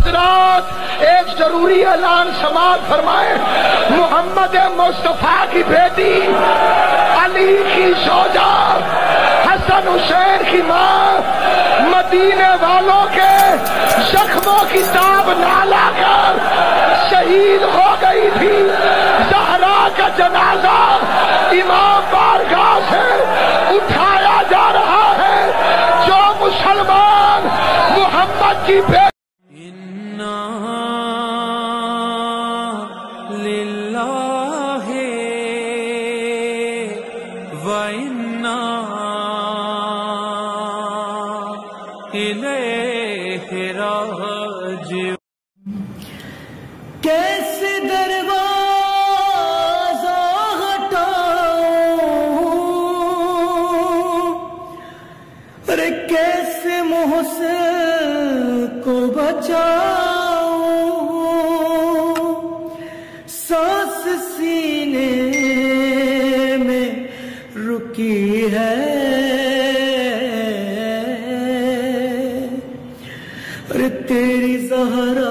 حضرات ایک ضروری اعلان سماعت فرمائیں۔ محمد مصطفیٰ کی بیٹی، علی کی زوجہ، حسن حسین کی ماں مدینے والوں کے زخموں کی تاب نہ لا کر شہید ہو گئی تھی۔ زہرا کا جنازہ امام بارگاہ سے اٹھایا جا رہا ہے۔ جو مسلمان محمد کی بیٹی کیسے دروازہ ہٹاؤں، ارے کیسے محسن کو بچاؤں، سانس سینے میں رکی ہے، ارے تیری زہرا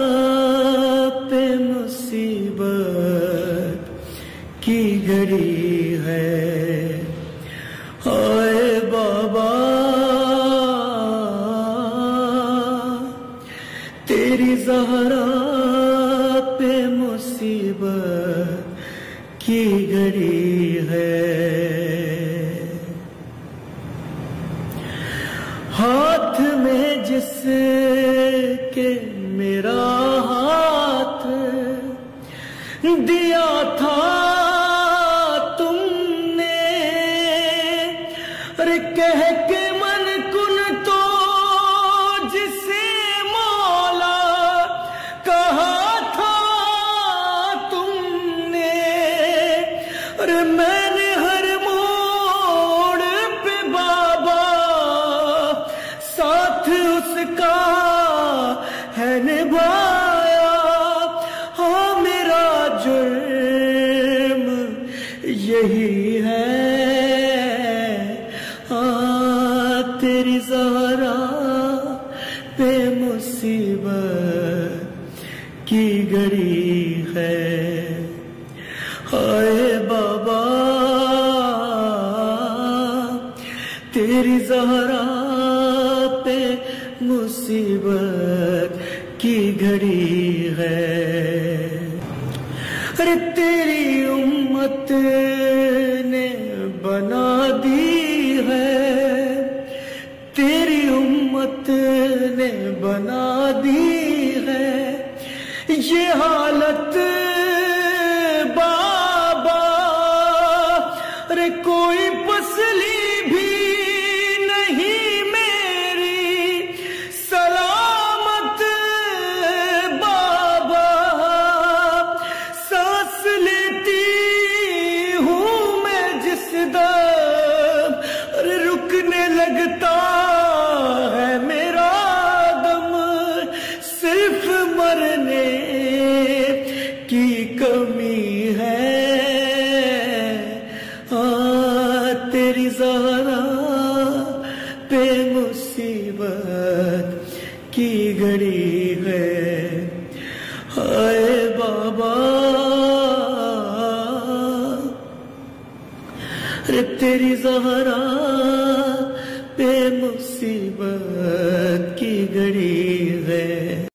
کی گھڑی ہے۔ ہائے بابا تیری زہرا پہ مصیبت کی گھڑی ہے۔ ہاتھ میں جس کے میرا ہاتھ دیا تھا تم نے، ارے کہہ کے من کن تو جسے مولا کہا تھا تم نے، ارے میں نے ہر موڑ پہ بابا ساتھ اس کا ہے نبھایا۔ ہاں میرا جرم یہی ہے، تیری زہرا پہ مصیبت کی گھڑی ہے۔ ہائے بابا تیری زہرا پہ مصیبت کی گھڑی ہے۔ ارے تیری امت نے بنا دی ہے، تیری امت نے بنا دی ہے یہ حالت بابا، ارے کوئی پسلی بھی نہیں میری سلامت بابا، سانس لیتی ہوں میں جس دم ارے رکنے لگتا ہے میرا دم، صرف مرنے کی کمی ہے۔ تیری زہرا پہ مصیبت کی گھڑی ہے۔ ہائے بابا ارے تیری زہرا پہ مصیبت